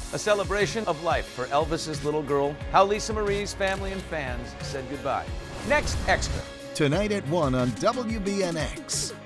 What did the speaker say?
A celebration of life for Elvis's little girl, how Lisa Marie's family and fans said goodbye. Next Extra. Tonight at 1 on WBNX.